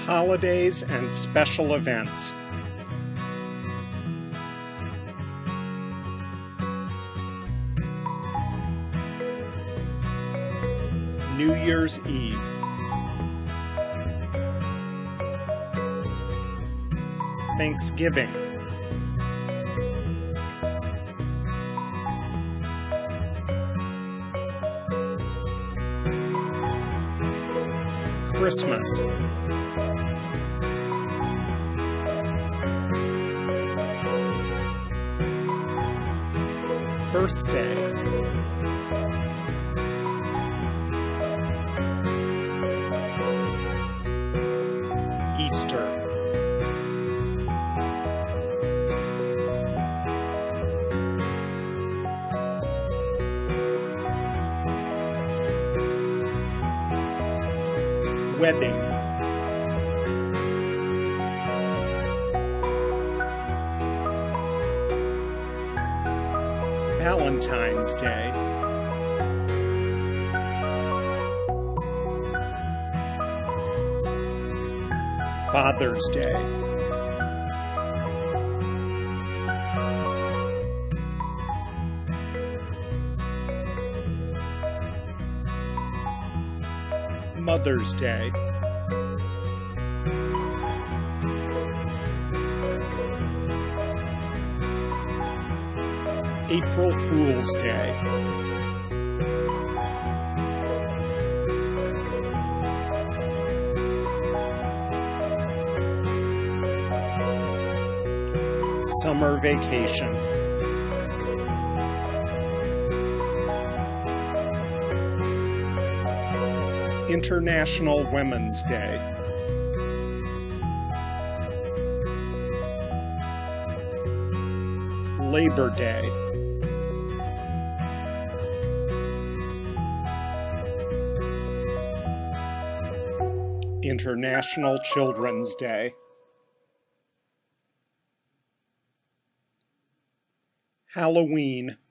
holidays and special events. New Year's Eve. Thanksgiving. Christmas. Birthday. Easter. Wedding. Valentine's Day. Father's Day. Mother's Day. April Fool's Day. Summer vacation. International Women's Day. Labor Day. International Children's Day. Halloween.